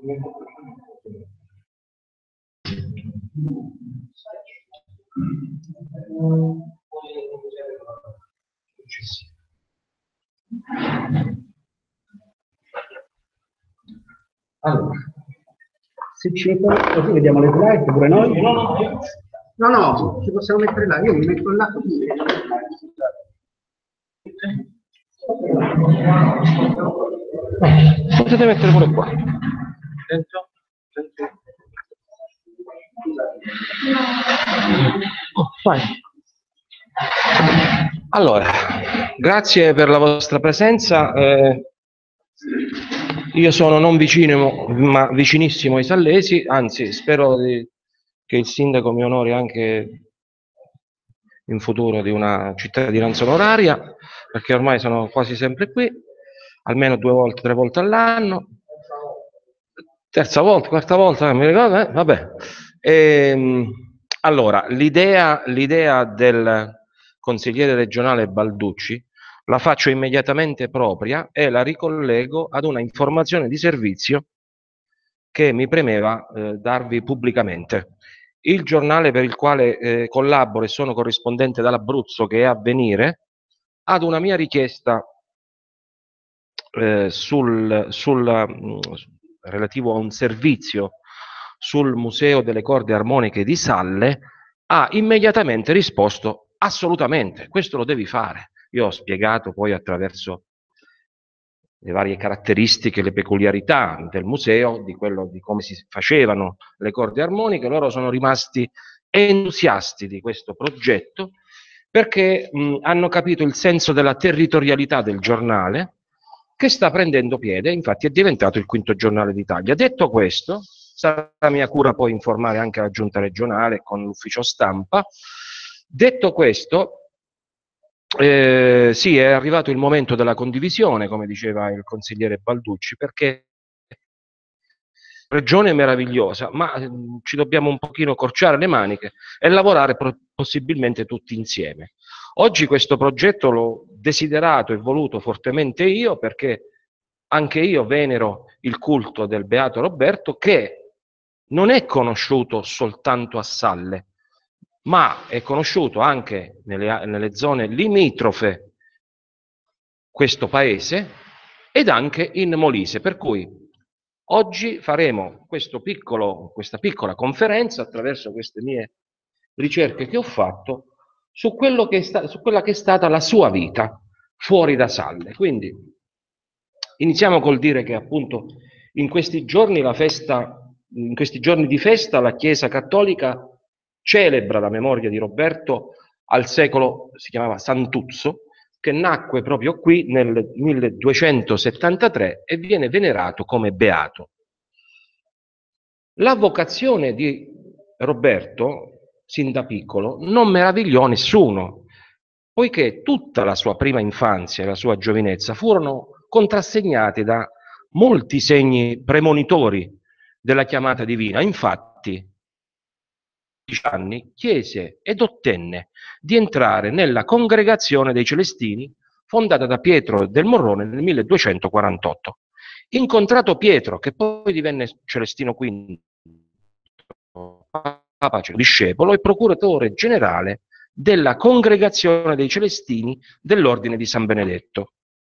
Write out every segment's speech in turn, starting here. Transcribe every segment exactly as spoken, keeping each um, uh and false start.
Allora, se ci mettiamo così vediamo le slide pure noi. No, no, ci possiamo mettere là, io mi metto là così. Potete mettere pure qua. Oh, vai. Allora, grazie per la vostra presenza. Eh, io sono non vicino, ma vicinissimo ai sallesi, anzi spero di, che il sindaco mi onori anche in futuro di una cittadinanza onoraria, perché ormai sono quasi sempre qui, almeno due volte, tre volte all'anno. Terza volta, quarta volta, mi ricordo, eh? Vabbè. Ehm, allora, l'idea l'idea del consigliere regionale Balducci la faccio immediatamente propria e la ricollego ad una informazione di servizio che mi premeva eh, darvi pubblicamente. Il giornale per il quale eh, collaboro e sono corrispondente dall'Abruzzo, che è Avvenire, ad una mia richiesta eh, sul, sul mh, relativo a un servizio sul Museo delle Corde Armoniche di Salle, ha immediatamente risposto: assolutamente, questo lo devi fare. Io ho spiegato poi attraverso le varie caratteristiche, le peculiarità del museo, di quello di come si facevano le corde armoniche. Loro sono rimasti entusiasti di questo progetto perché mh, hanno capito il senso della territorialità del giornale, che sta prendendo piede, infatti è diventato il quinto giornale d'Italia. Detto questo, sarà mia cura poi informare anche la giunta regionale con l'ufficio stampa. Detto questo, eh, sì, è arrivato il momento della condivisione, come diceva il consigliere Balducci, perché regione meravigliosa, ma eh, ci dobbiamo un pochino corciare le maniche e lavorare possibilmente tutti insieme. Oggi questo progetto l'ho desiderato e voluto fortemente io, perché anche io venero il culto del Beato Roberto, che non è conosciuto soltanto a Salle, ma è conosciuto anche nelle, nelle zone limitrofe questo paese ed anche in Molise, per cui oggi faremo questo piccolo, questa piccola conferenza attraverso queste mie ricerche che ho fatto su, quello che è sta, su quella che è stata la sua vita fuori da Salle. Quindi iniziamo col dire che appunto in questi giorni la festa, in questi giorni di festa la Chiesa Cattolica celebra la memoria di Roberto al secolo, si chiamava Santuzzo, che nacque proprio qui nel milleduecentosettantatré e viene venerato come beato. La vocazione di Roberto, sin da piccolo, non meravigliò nessuno, poiché tutta la sua prima infanzia e la sua giovinezza furono contrassegnate da molti segni premonitori della chiamata divina. Infatti, a dodici anni chiese ed ottenne di entrare nella congregazione dei Celestini, fondata da Pietro del Morrone nel milleduecentoquarantotto. Incontrato Pietro, che poi divenne Celestino quinto, Papa discepolo e procuratore generale della congregazione dei Celestini dell'Ordine di San Benedetto.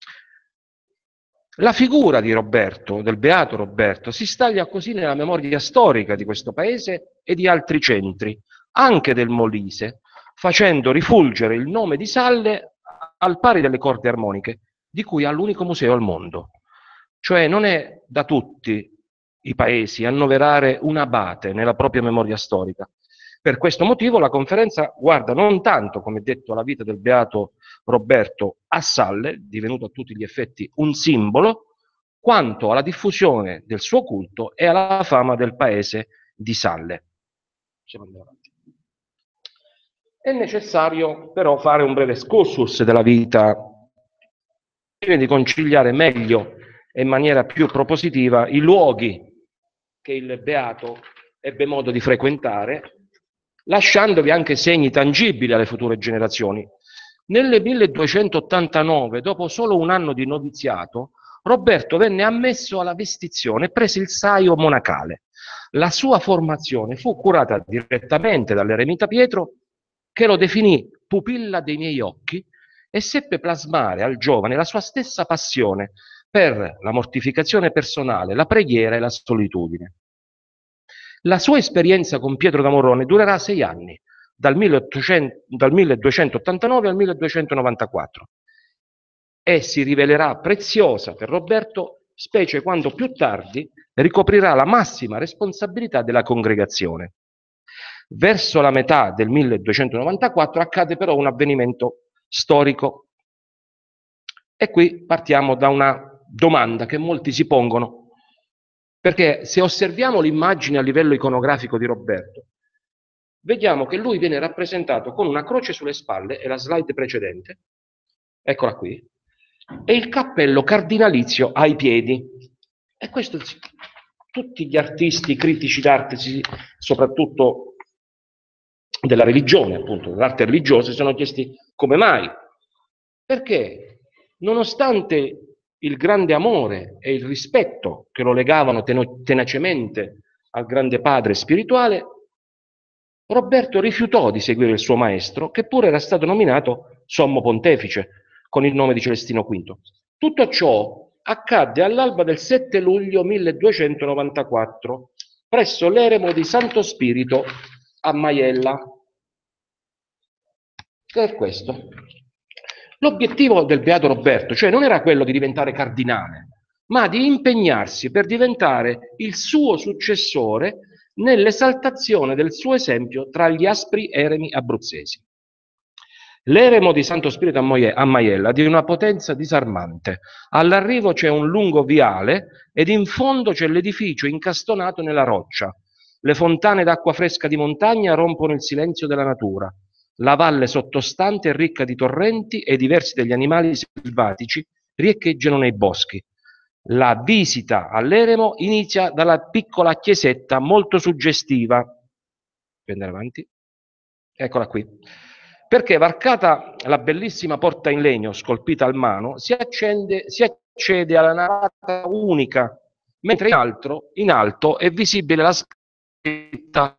La figura di Roberto, del beato Roberto, si staglia così nella memoria storica di questo paese e di altri centri, anche del Molise, facendo rifulgere il nome di Salle al pari delle corde armoniche, di cui ha l'unico museo al mondo. Cioè non è da tutti i paesi annoverare un abate nella propria memoria storica. Per questo motivo la conferenza guarda non tanto, come detto, alla vita del beato Roberto a Salle, divenuto a tutti gli effetti un simbolo, quanto alla diffusione del suo culto e alla fama del paese di Salle. È necessario però fare un breve excursus della vita, di conciliare meglio e in maniera più propositiva i luoghi che il beato ebbe modo di frequentare, lasciandovi anche segni tangibili alle future generazioni. Nel milleduecentottantanove, dopo solo un anno di noviziato, Roberto venne ammesso alla vestizione e prese il saio monacale. La sua formazione fu curata direttamente dall'eremita Pietro, che lo definì pupilla dei miei occhi e seppe plasmare al giovane la sua stessa passione per la mortificazione personale, la preghiera e la solitudine. La sua esperienza con Pietro da Morrone durerà sei anni, dal, milleottocento, dal milleduecentottantanove al milleduecentonovantaquattro, e si rivelerà preziosa per Roberto, specie quando più tardi ricoprirà la massima responsabilità della congregazione. Verso la metà del milleduecentonovantaquattro accade però un avvenimento storico, e qui partiamo da una domanda che molti si pongono, perché se osserviamo l'immagine a livello iconografico di Roberto, vediamo che lui viene rappresentato con una croce sulle spalle, è la slide precedente, eccola qui, e il cappello cardinalizio ai piedi. E questo tutti gli artisti critici d'arte, soprattutto della religione, appunto, dell'arte religiosa, si sono chiesti come mai. Perché nonostante il grande amore e il rispetto che lo legavano tenacemente al grande padre spirituale, Roberto rifiutò di seguire il suo maestro, che pure era stato nominato sommo pontefice con il nome di Celestino quinto. Tutto ciò accadde all'alba del sette luglio milleduecentonovantaquattro presso l'eremo di Santo Spirito a Maiella. Che è questo? L'obiettivo del Beato Roberto, cioè, non era quello di diventare cardinale, ma di impegnarsi per diventare il suo successore nell'esaltazione del suo esempio tra gli aspri eremi abruzzesi. L'eremo di Santo Spirito a Maiella è di una potenza disarmante. All'arrivo c'è un lungo viale ed in fondo c'è l'edificio incastonato nella roccia. Le fontane d'acqua fresca di montagna rompono il silenzio della natura. La valle sottostante è ricca di torrenti e diversi degli animali selvatici riecheggiano nei boschi. La visita all'eremo inizia dalla piccola chiesetta molto suggestiva. Puoi andare avanti? Eccola qui. Perché varcata la bellissima porta in legno scolpita al mano, si, accende, si accede alla navata unica, mentre in, altro, in alto è visibile la scritta.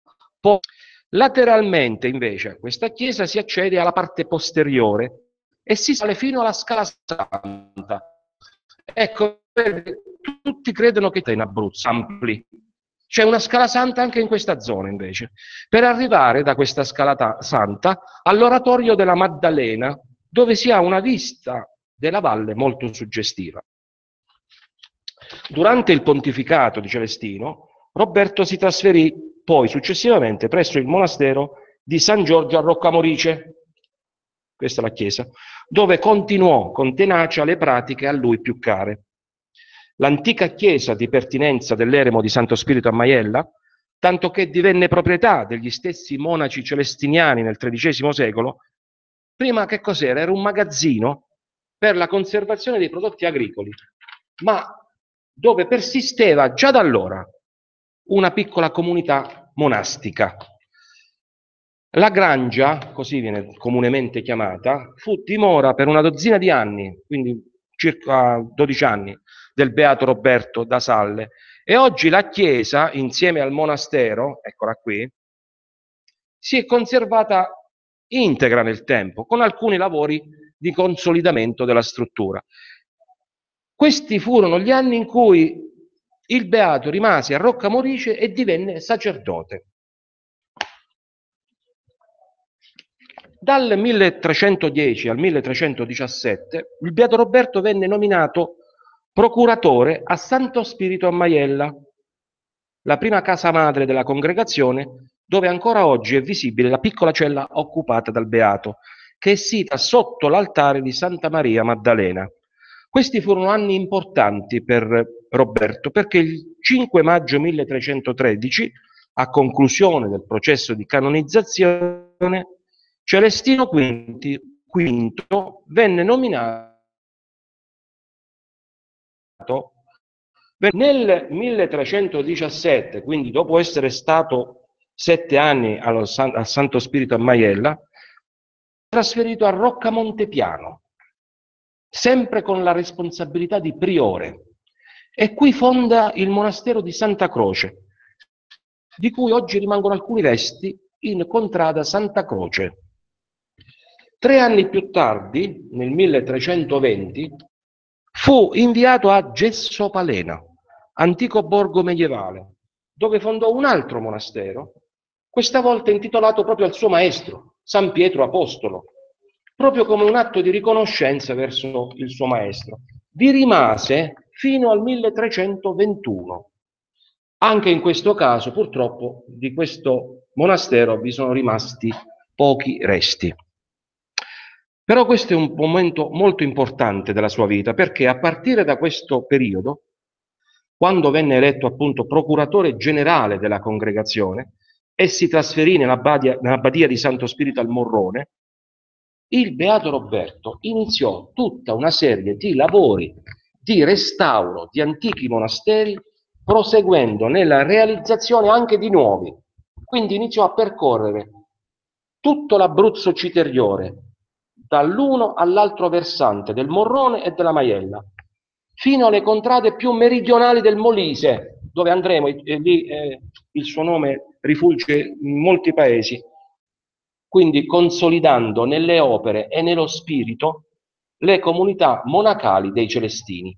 Lateralmente, invece, a questa chiesa si accede alla parte posteriore e si sale fino alla Scala Santa. Ecco, tutti credono che in Abruzzo ampli. C'è una Scala Santa anche in questa zona, invece, per arrivare da questa Scala Santa all'oratorio della Maddalena, dove si ha una vista della valle molto suggestiva. Durante il pontificato di Celestino, Roberto si trasferì poi successivamente presso il monastero di San Giorgio a Roccamorice, questa è la chiesa, dove continuò con tenacia le pratiche a lui più care. L'antica chiesa di pertinenza dell'eremo di Santo Spirito a Maiella, tanto che divenne proprietà degli stessi monaci celestiniani nel tredicesimo secolo, prima che cos'era? Era un magazzino per la conservazione dei prodotti agricoli, ma dove persisteva già da allora una piccola comunità monastica. La Grangia, così viene comunemente chiamata, fu dimora per una dozzina di anni, quindi circa dodici anni, del Beato Roberto da Salle, e oggi la chiesa, insieme al monastero, eccola qui, si è conservata integra nel tempo, con alcuni lavori di consolidamento della struttura. Questi furono gli anni in cui il Beato rimase a Roccamorice e divenne sacerdote. Dal milletrecentodieci al milletrecentodiciassette il Beato Roberto venne nominato procuratore a Santo Spirito a Maiella, la prima casa madre della congregazione, dove ancora oggi è visibile la piccola cella occupata dal Beato, che è sita sotto l'altare di Santa Maria Maddalena. Questi furono anni importanti per Roberto, perché il cinque maggio milletrecentotredici, a conclusione del processo di canonizzazione, Celestino quinto venne nominato nel milletrecentodiciassette, quindi dopo essere stato sette anni allo, al Santo Spirito a Maiella, trasferito a Roccamontepiano, sempre con la responsabilità di priore. E qui fonda il monastero di Santa Croce, di cui oggi rimangono alcuni resti in contrada Santa Croce. Tre anni più tardi, nel milletrecentoventi, fu inviato a Gessopalena, antico borgo medievale, dove fondò un altro monastero, questa volta intitolato proprio al suo maestro, San Pietro Apostolo, proprio come un atto di riconoscenza verso il suo maestro. Vi rimase fino al milletrecentoventuno. Anche in questo caso, purtroppo, di questo monastero vi sono rimasti pochi resti. Però questo è un momento molto importante della sua vita, perché a partire da questo periodo, quando venne eletto appunto procuratore generale della congregazione e si trasferì nell'abbadia, nell'abbadia di Santo Spirito al Morrone, il Beato Roberto iniziò tutta una serie di lavori di restauro di antichi monasteri, proseguendo nella realizzazione anche di nuovi. Quindi iniziò a percorrere tutto l'Abruzzo citeriore, dall'uno all'altro versante del Morrone e della Maiella, fino alle contrade più meridionali del Molise, dove andremo, e lì eh, il suo nome rifulge in molti paesi, quindi consolidando nelle opere e nello spirito le comunità monacali dei Celestini.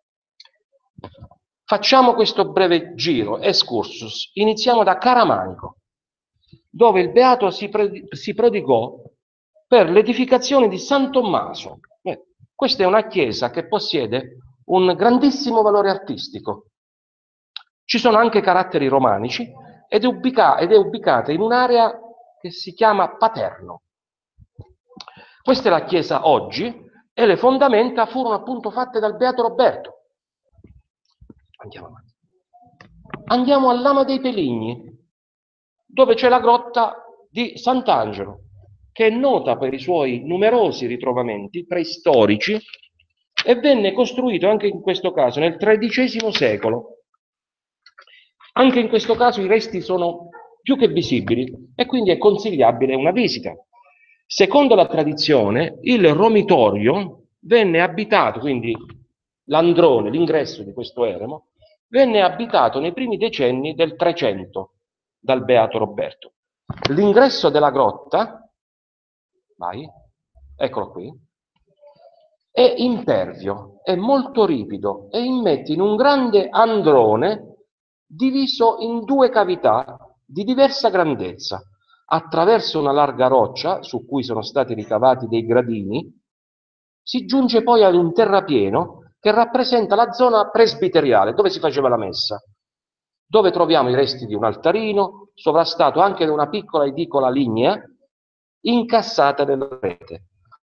Facciamo questo breve giro, excursus. Iniziamo da Caramanico, dove il Beato si, si prodigò per l'edificazione di San Tommaso. Eh, questa è una chiesa che possiede un grandissimo valore artistico. Ci sono anche caratteri romanici ed è, ubica ed è ubicata in un'area che si chiama Paterno. Questa è la chiesa oggi e le fondamenta furono appunto fatte dal Beato Roberto. Andiamo avanti. Andiamo a Lama dei Peligni, dove c'è la grotta di Sant'Angelo, che è nota per i suoi numerosi ritrovamenti preistorici e venne costruito anche in questo caso nel tredicesimo secolo. Anche in questo caso i resti sono più che visibili e quindi è consigliabile una visita. Secondo la tradizione, il romitorio venne abitato, quindi l'androne, l'ingresso di questo eremo, venne abitato nei primi decenni del Trecento dal Beato Roberto. L'ingresso della grotta, vai, eccolo qui, è impervio, è molto ripido e immette in un grande androne diviso in due cavità di diversa grandezza. Attraverso una larga roccia, su cui sono stati ricavati dei gradini, si giunge poi ad un terrapieno che rappresenta la zona presbiteriale, dove si faceva la messa, dove troviamo i resti di un altarino, sovrastato anche da una piccola edicola lignea, incassata nella rete.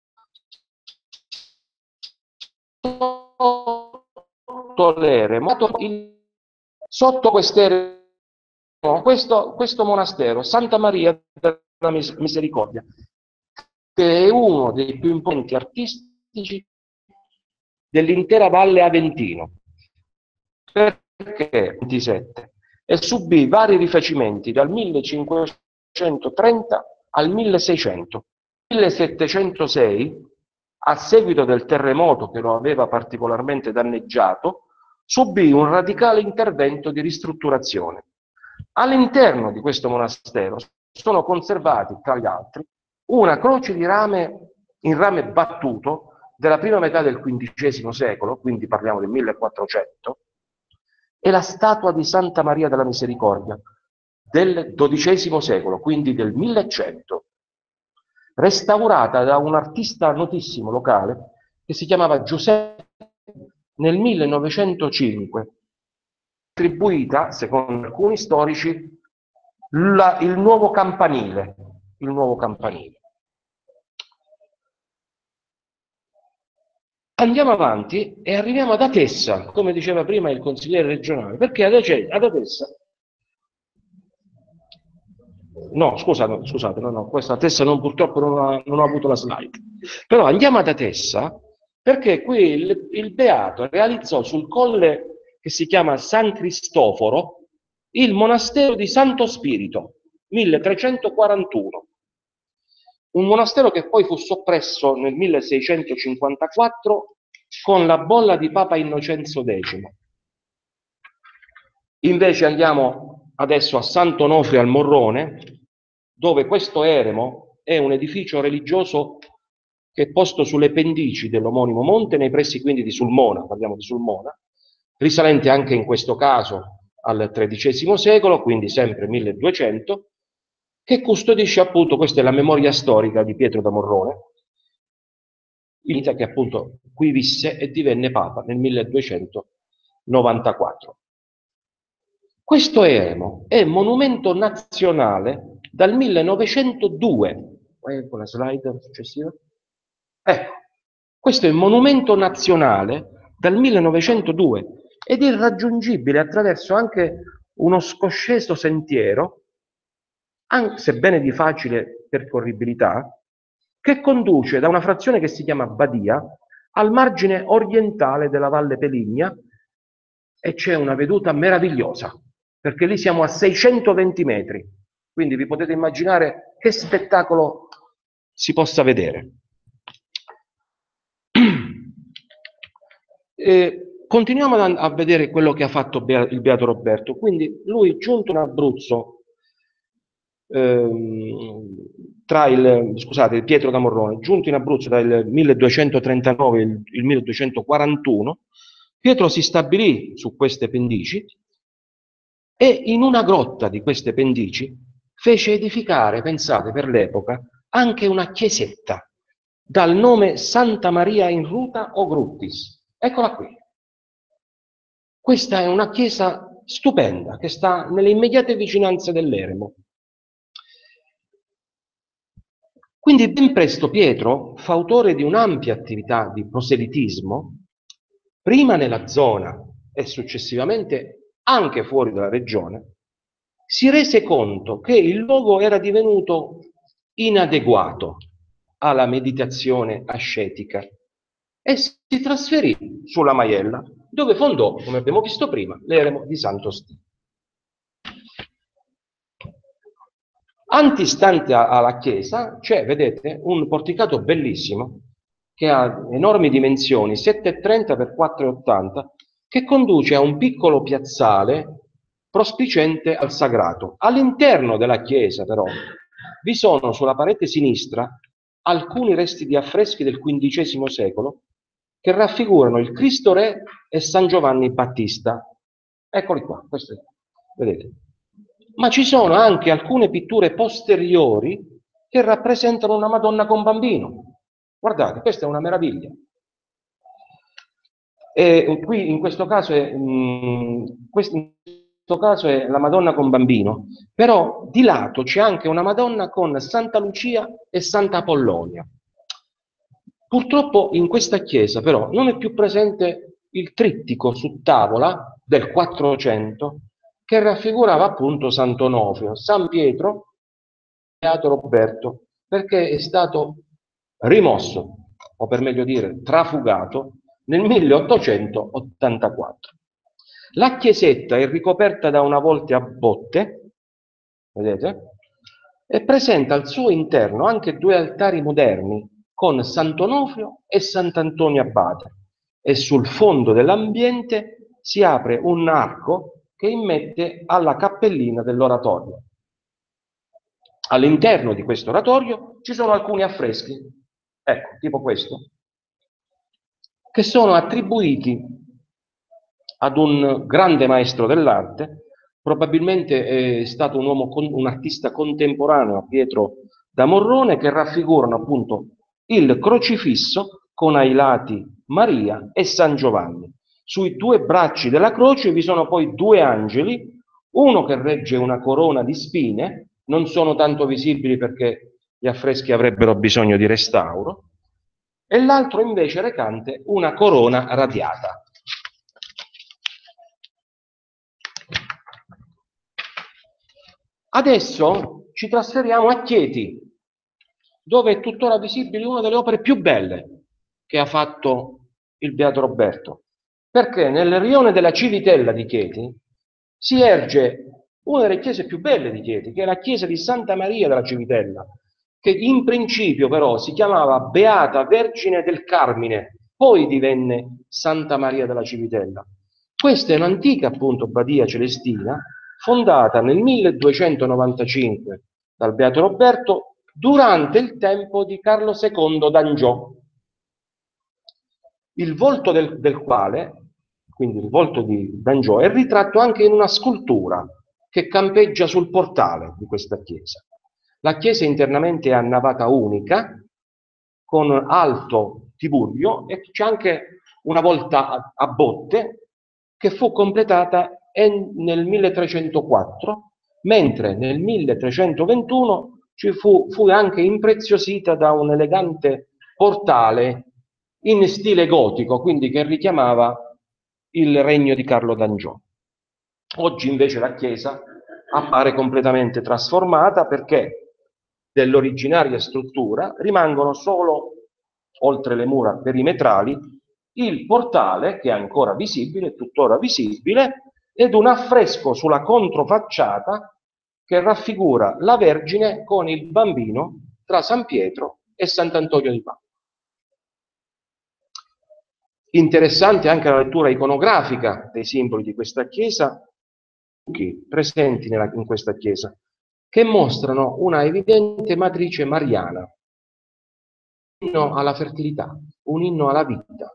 Sotto quest'eremo, questo, questo monastero, Santa Maria della Misericordia, che è uno dei più imponenti artistici dell'intera Valle Aventino, perché ventisette, e subì vari rifacimenti dal millecinquecentotrenta al milleseicento. Nel millesettecentosei, a seguito del terremoto che lo aveva particolarmente danneggiato, subì un radicale intervento di ristrutturazione. All'interno di questo monastero sono conservati, tra gli altri, una croce di rame in rame battuto della prima metà del quindicesimo secolo, quindi parliamo del millequattrocento, e la statua di Santa Maria della Misericordia del dodicesimo secolo, quindi del millecento, restaurata da un artista notissimo locale che si chiamava Giuseppe nel millenovecentocinque, attribuita, secondo alcuni storici, la, il nuovo campanile, il nuovo campanile. Andiamo avanti e arriviamo ad Atessa, come diceva prima il consigliere regionale, perché ad Atessa, no, scusate, scusate, no, no, questa Atessa non, purtroppo non ho, non ho avuto la slide, però andiamo ad Atessa perché qui il, il Beato realizzò sul colle che si chiama San Cristoforo il monastero di Santo Spirito, milletrecentoquarantuno. un monastero che poi fu soppresso nel milleseicentocinquantaquattro con la bolla di Papa Innocenzo decimo. Invece andiamo adesso a Sant'Onofrio al Morrone, dove questo eremo è un edificio religioso che è posto sulle pendici dell'omonimo monte, nei pressi quindi di Sulmona, parliamo di Sulmona, risalente anche in questo caso al tredicesimo secolo, quindi sempre milleduecento, che custodisce appunto, questa è la memoria storica di Pietro da Morrone, che appunto qui visse e divenne Papa nel milleduecentonovantaquattro. Questo eremo è monumento nazionale dal millenovecentodue. Vai con la slide successiva. Ecco, questo è monumento nazionale dal millenovecentodue ed è raggiungibile attraverso anche uno scosceso sentiero, anche sebbene di facile percorribilità, che conduce da una frazione che si chiama Badia al margine orientale della Valle Peligna, e c'è una veduta meravigliosa, perché lì siamo a seicentoventi metri, quindi vi potete immaginare che spettacolo si possa vedere. E continuiamo a, a vedere quello che ha fatto il Beato Roberto. Quindi lui, giunto in Abruzzo, ehm, tra il, scusate, Pietro da Morrone, giunto in Abruzzo tra il milleduecentotrentanove e il, il milleduecentoquarantuno, Pietro si stabilì su queste pendici e in una grotta di queste pendici fece edificare, pensate, per l'epoca, anche una chiesetta dal nome Santa Maria in Ruta o Gruttis. Eccola qui. Questa è una chiesa stupenda che sta nelle immediate vicinanze dell'eremo. Quindi ben presto Pietro, fautore di un'ampia attività di proselitismo, prima nella zona e successivamente anche fuori dalla regione, si rese conto che il luogo era divenuto inadeguato alla meditazione ascetica e si trasferì sulla Maiella, dove fondò, come abbiamo visto prima, l'eremo di Santo Stino. Antistante alla chiesa c'è, vedete, un porticato bellissimo che ha enormi dimensioni, sette virgola trenta per quattro virgola ottanta, che conduce a un piccolo piazzale prospicente al sagrato. All'interno della chiesa, però, vi sono sulla parete sinistra alcuni resti di affreschi del quindicesimo secolo che raffigurano il Cristo Re e San Giovanni Battista. Eccoli qua, questi, vedete. Ma ci sono anche alcune pitture posteriori che rappresentano una Madonna con bambino. Guardate, questa è una meraviglia. E qui in questo caso è, mh, questo, in questo caso è la Madonna con bambino, però di lato c'è anche una Madonna con Santa Lucia e Santa Apollonia. Purtroppo in questa chiesa però non è più presente il trittico su tavola del quattrocento che raffigurava appunto Sant'Onofrio, San Pietro e Beato Roberto, perché è stato rimosso, o per meglio dire trafugato, nel milleottocentottantaquattro. La chiesetta è ricoperta da una volta a botte, vedete, e presenta al suo interno anche due altari moderni con Sant'Onofrio e Sant'Antonio Abate, e sul fondo dell'ambiente si apre un arco che immette alla cappellina dell'oratorio. All'interno di questo oratorio ci sono alcuni affreschi, ecco, tipo questo, che sono attribuiti ad un grande maestro dell'arte, probabilmente è stato un uomo, un artista contemporaneo a Pietro da Morrone, che raffigurano appunto il crocifisso con ai lati Maria e San Giovanni. Sui due bracci della croce vi sono poi due angeli, uno che regge una corona di spine, non sono tanto visibili perché gli affreschi avrebbero bisogno di restauro, e l'altro invece recante una corona radiata. Adesso ci trasferiamo a Chieti, dove è tuttora visibile una delle opere più belle che ha fatto il Beato Roberto, perché nel rione della Civitella di Chieti si erge una delle chiese più belle di Chieti, che è la chiesa di Santa Maria della Civitella, che in principio però si chiamava Beata Vergine del Carmine, poi divenne Santa Maria della Civitella. Questa è un'antica appunto abbadia celestina, fondata nel milleduecentonovantacinque dal Beato Roberto durante il tempo di Carlo secondo d'Angiò, il volto del, del quale, quindi il volto di d'Angiò, è ritratto anche in una scultura che campeggia sul portale di questa chiesa. La chiesa internamente è a navata unica, con alto tiburio, e c'è anche una volta a, a botte che fu completata nel milletrecentoquattro, mentre nel milletrecentoventuno ci fu, fu anche impreziosita da un elegante portale in stile gotico, quindi che richiamava il regno di Carlo d'Angiò. Oggi invece la chiesa appare completamente trasformata perché dell'originaria struttura rimangono solo, oltre le mura perimetrali, il portale, che è ancora visibile, tuttora visibile, ed un affresco sulla controfacciata che raffigura la Vergine con il bambino tra San Pietro e Sant'Antonio di Padova. Interessante anche la lettura iconografica dei simboli di questa chiesa, presenti nella, in questa chiesa, che mostrano una evidente matrice mariana, un inno alla fertilità, un inno alla vita,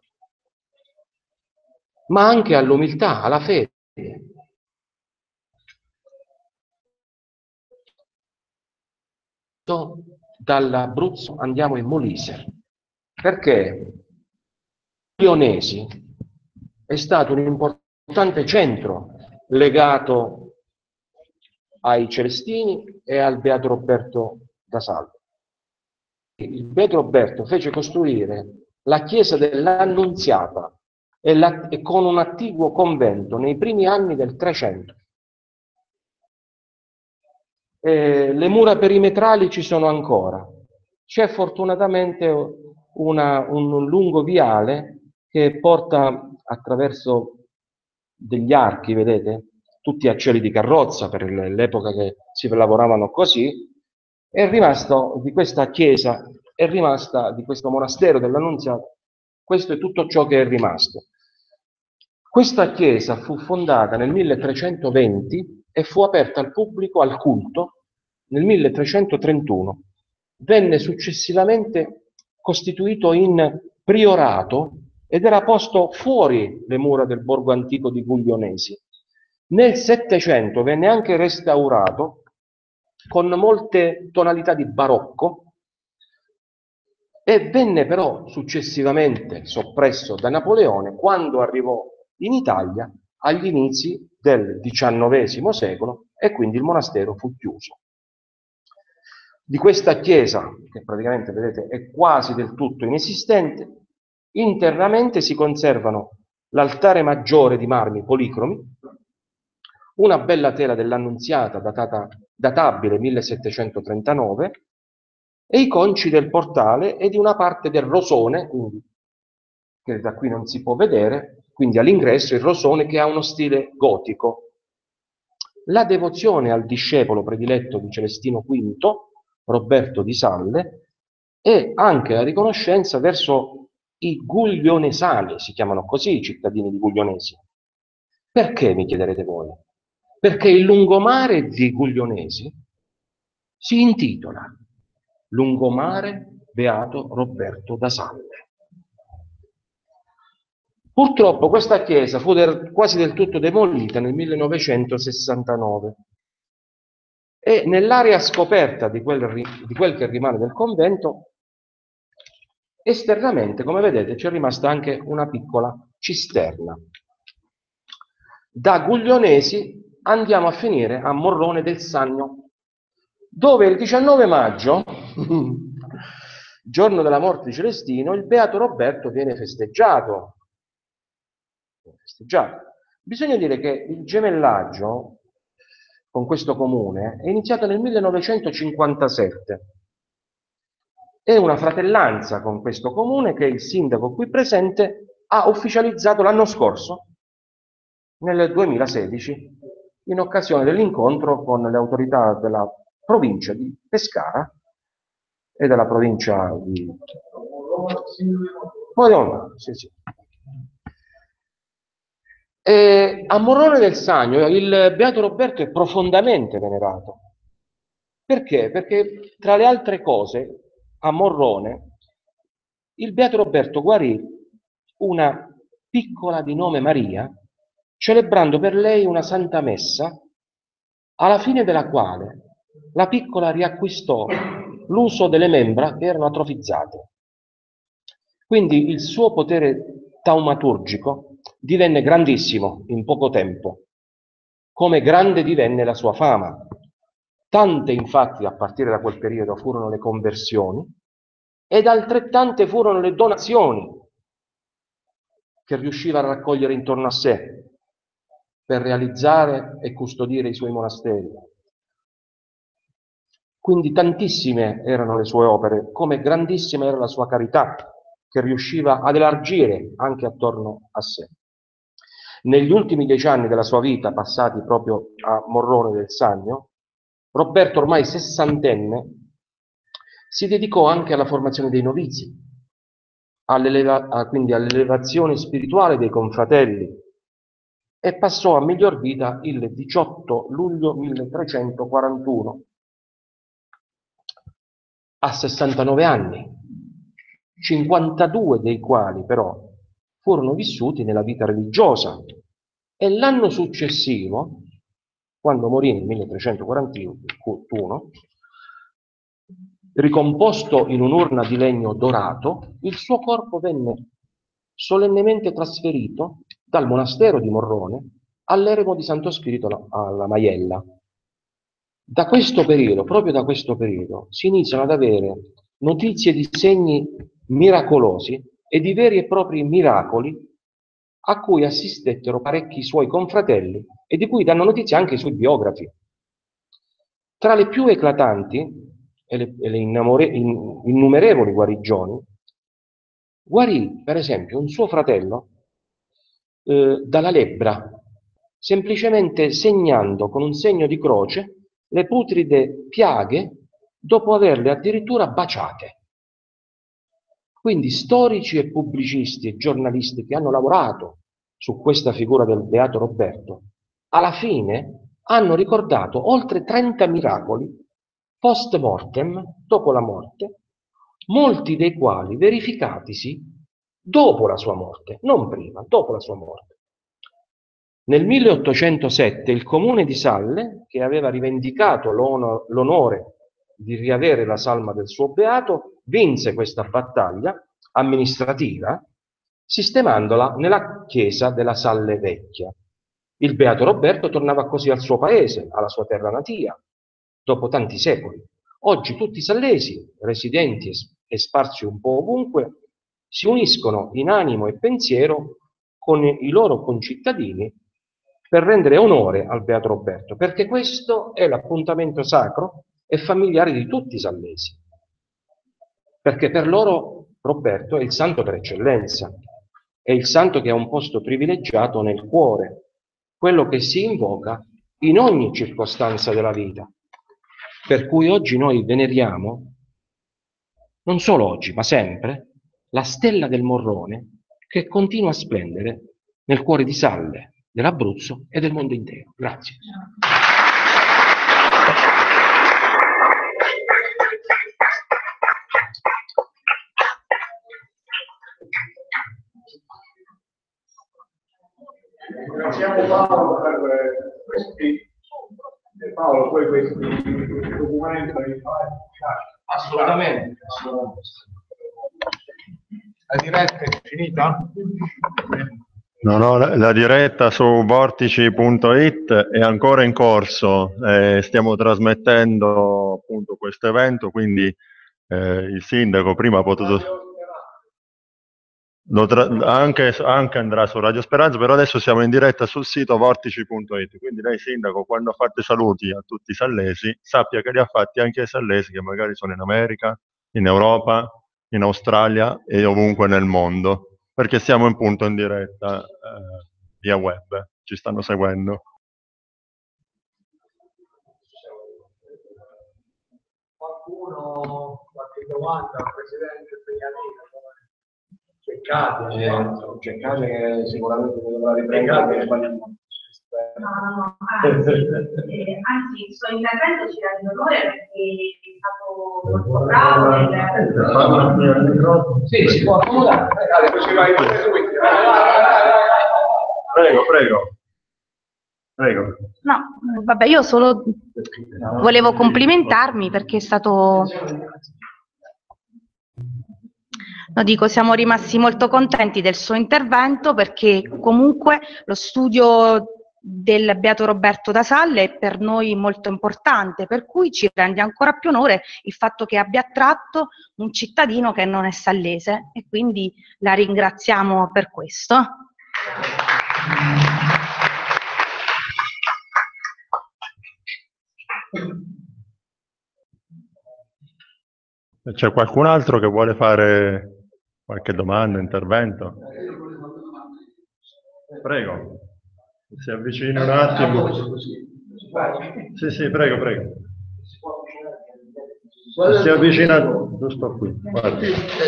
ma anche all'umiltà, alla fede. Dall'Abruzzo andiamo in Molise, perché Lionesi è stato un importante centro legato ai Celestini e al Beato Roberto da Salvo. Il Beato Roberto fece costruire la chiesa dell'Annunziata e, la, e con un attiguo convento nei primi anni del Trecento. Eh, le mura perimetrali ci sono ancora. C'è fortunatamente una, un lungo viale che porta attraverso degli archi, vedete? Tutti a cieli di carrozza per l'epoca che si lavoravano così. È rimasto di questa chiesa, è rimasta di questo monastero dell'Annunziata, questo è tutto ciò che è rimasto. Questa chiesa fu fondata nel milletrecentoventi e fu aperta al pubblico al culto nel milletrecentotrentuno. Venne successivamente costituito in priorato ed era posto fuori le mura del borgo antico di Guglionesi. Nel Settecento venne anche restaurato con molte tonalità di barocco e venne però successivamente soppresso da Napoleone quando arrivò in Italia agli inizi del diciannovesimo secolo e quindi il monastero fu chiuso. Di questa chiesa, che praticamente vedete è quasi del tutto inesistente, internamente si conservano l'altare maggiore di marmi policromi, una bella tela dell'Annunziata datata, databile millesettecentotrentanove, e i conci del portale e di una parte del rosone, quindi, che da qui non si può vedere, quindi all'ingresso il rosone che ha uno stile gotico. La devozione al discepolo prediletto di Celestino quinto, Roberto di Salle, e anche la riconoscenza verso i guglionesani, si chiamano così i cittadini di Guglionesi. Perché, mi chiederete voi? Perché il lungomare di Guglionesi si intitola Lungomare Beato Roberto da Salle. Purtroppo questa chiesa fu del, quasi del tutto demolita nel millenovecentosessantanove e nell'area scoperta di quel, di quel che rimane del convento, esternamente, come vedete, c'è rimasta anche una piccola cisterna. Da Guglionesi andiamo a finire a Morrone del Sannio, dove il diciannove maggio, giorno della morte di Celestino, il Beato Roberto viene festeggiato. festeggiato. Bisogna dire che il gemellaggio con questo comune è iniziato nel millenovecentocinquantasette. È una fratellanza con questo comune che il sindaco qui presente ha ufficializzato l'anno scorso, nel duemilasedici, in occasione dell'incontro con le autorità della provincia di Pescara e della provincia di Modena. Sì, sì. E a Morrone del Sannio il Beato Roberto è profondamente venerato. Perché? Perché tra le altre cose a Morrone il Beato Roberto guarì una piccola di nome Maria, celebrando per lei una santa messa, alla fine della quale la piccola riacquistò l'uso delle membra che erano atrofizzate. Quindi il suo potere taumaturgico divenne grandissimo in poco tempo, come grande divenne la sua fama. Tante infatti a partire da quel periodo furono le conversioni ed altrettante furono le donazioni che riusciva a raccogliere intorno a sé per realizzare e custodire i suoi monasteri. Quindi tantissime erano le sue opere, come grandissima era la sua carità, che riusciva ad elargire anche attorno a sé. Negli ultimi dieci anni della sua vita, passati proprio a Morrone del Sannio, Roberto, ormai sessantenne, si dedicò anche alla formazione dei novizi, all'eleva- quindi all'elevazione spirituale dei confratelli, e passò a miglior vita il diciotto luglio milletrecentoquarantuno, a sessantanove anni, cinquantadue dei quali però furono vissuti nella vita religiosa, e l'anno successivo, quando morì nel milletrecentoquarantuno, ricomposto in un'urna di legno dorato, il suo corpo venne solennemente trasferito dal monastero di Morrone all'eremo di Santo Spirito alla Maiella. Da questo periodo, proprio da questo periodo, si iniziano ad avere notizie di segni miracolosi e di veri e propri miracoli a cui assistettero parecchi suoi confratelli e di cui danno notizia anche i suoi biografi. Tra le più eclatanti e le, e le innamore, in, innumerevoli guarigioni, guarì per esempio un suo fratello eh, dalla lebbra, semplicemente segnando con un segno di croce le putride piaghe dopo averle addirittura baciate. Quindi storici e pubblicisti e giornalisti che hanno lavorato su questa figura del Beato Roberto, alla fine hanno ricordato oltre trenta miracoli post mortem, dopo la morte, molti dei quali verificatisi dopo la sua morte, non prima, dopo la sua morte. Nel milleottocentosette il comune di Salle, che aveva rivendicato l'onore di riavere la salma del suo beato, vinse questa battaglia amministrativa sistemandola nella chiesa della Salle Vecchia. Il beato Roberto tornava così al suo paese, alla sua terra natia, dopo tanti secoli. Oggi tutti i sallesi, residenti e sparsi un po' ovunque, si uniscono in animo e pensiero con i loro concittadini per rendere onore al Beato Roberto, perché questo è l'appuntamento sacro e familiare di tutti i sallesi, perché per loro Roberto è il santo per eccellenza, è il santo che ha un posto privilegiato nel cuore, quello che si invoca in ogni circostanza della vita, per cui oggi noi veneriamo, non solo oggi, ma sempre, la stella del Morrone che continua a splendere nel cuore di Salle, dell'Abruzzo e del mondo intero. Grazie. Ringraziamo Paolo per questi, Paolo, poi questi documenti. Assolutamente. La diretta è finita? No, no, la, la diretta su vortici punto it è ancora in corso, eh, stiamo trasmettendo appunto questo evento, quindi eh, il sindaco prima ha potuto... Lo tra- anche, anche andrà su Radio Speranza, però adesso siamo in diretta sul sito vortici punto it, quindi lei sindaco, quando fate saluti a tutti i sallesi, sappia che li ha fatti anche ai sallesi che magari sono in America, in Europa, in Australia e ovunque nel mondo, perché siamo in punto in diretta eh, via web, ci stanno seguendo. Qualcuno, qualche qualche domanda al Presidente Pegnanino? C'è Cade che sicuramente dovrà riprendere. No, no, no, anzi, eh, anzi, il suo intervento ci rende onore perché è stato molto bravo nel... Sì, si può accomodare. Prego, prego. Prego. No, vabbè, io solo volevo complimentarmi perché è stato... No, dico, siamo rimasti molto contenti del suo intervento perché comunque lo studio del Beato Roberto da Salle è per noi molto importante, per cui ci rende ancora più onore il fatto che abbia attratto un cittadino che non è sallese e quindi la ringraziamo per questo. C'è qualcun altro che vuole fare qualche domanda, intervento? Prego, si avvicini un attimo. Sì, sì, prego, prego. Si avvicina giusto qui. Guarda.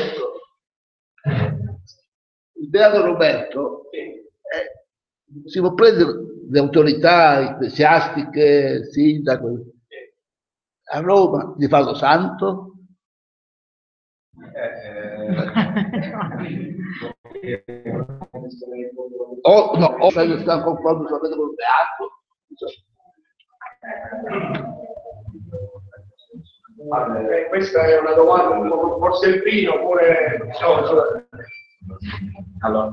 Il Beato Roberto eh, si può prendere le autorità ecclesiastiche, sindaco, a Roma di farlo santo? O no, o se sta conforme solamente con il Beato? Eh, questa è una domanda un po' forse il primo pure no, so. Allora.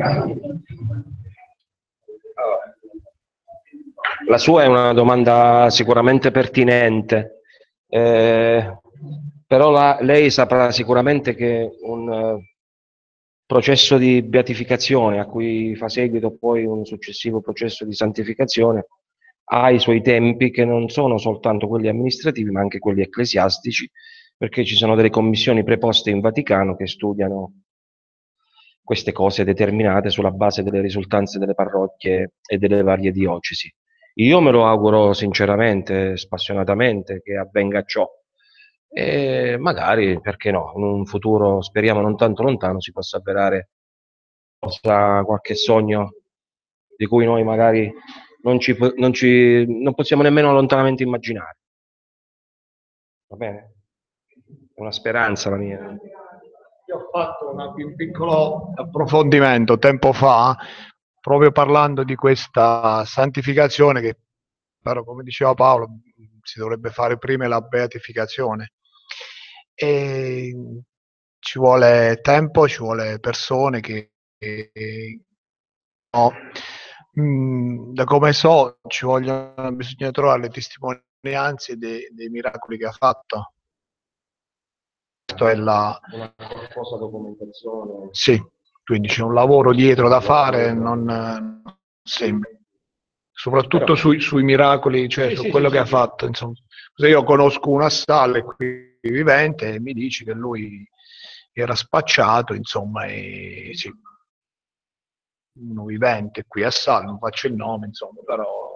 La sua è una domanda sicuramente pertinente, eh, però la, lei saprà sicuramente che un uh, processo di beatificazione a cui fa seguito poi un successivo processo di santificazione ha i suoi tempi che non sono soltanto quelli amministrativi ma anche quelli ecclesiastici, perché ci sono delle commissioni preposte in Vaticano che studiano queste cose determinate sulla base delle risultanze delle parrocchie e delle varie diocesi. Io me lo auguro sinceramente, spassionatamente, che avvenga ciò e magari, perché no, in un futuro, speriamo non tanto lontano, si possa avverare qualche sogno di cui noi magari non, ci, non, ci, non possiamo nemmeno lontanamente immaginare. Va bene? È una speranza la mia. Io ho fatto una, un piccolo approfondimento tempo fa, proprio parlando di questa santificazione che, però, come diceva Paolo, si dovrebbe fare prima la beatificazione. E ci vuole tempo, ci vuole persone che, che no, mh, da come so, ci vogliono, bisogna trovare le testimonianze dei, dei miracoli che ha fatto. Questa è la una corposa documentazione. Sì, quindi c'è un lavoro dietro da fare, non, non sembra. Soprattutto Però, sui, sui miracoli, cioè sì, su sì, quello sì, che sì. ha fatto. Insomma. Se io conosco una Salle qui vivente e mi dici che lui era spacciato, insomma, e sì, uno vivente qui a Salle, non faccio il nome, insomma, però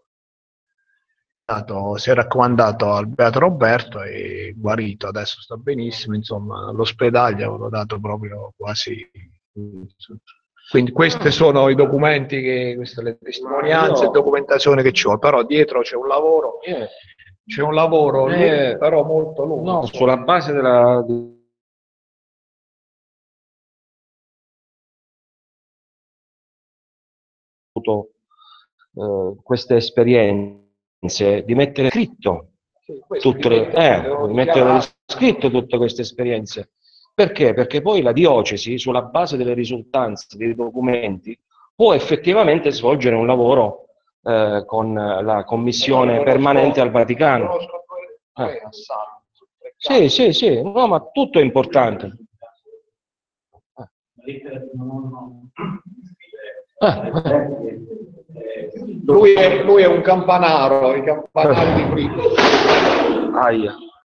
si è raccomandato al Beato Roberto e guarito, adesso sta benissimo, insomma, all'ospedale gli avevo dato proprio quasi. Quindi questi sono i documenti, che, queste le testimonianze e documentazione che ci vuole, però dietro c'è un lavoro, c'è un lavoro Eh, lì, però molto lungo. No, sulla base della... Eh, queste esperienze, di mettere scritto tutte le, eh, di mettere scritto tutte queste esperienze. Perché? Perché poi la diocesi, sulla base delle risultanze dei documenti, può effettivamente svolgere un lavoro eh, con la commissione permanente al Vaticano. Eh. Sì, sì, sì, no, ma tutto è importante. Eh. Lui è, lui è un campanaro, i campanari di qui. Aia.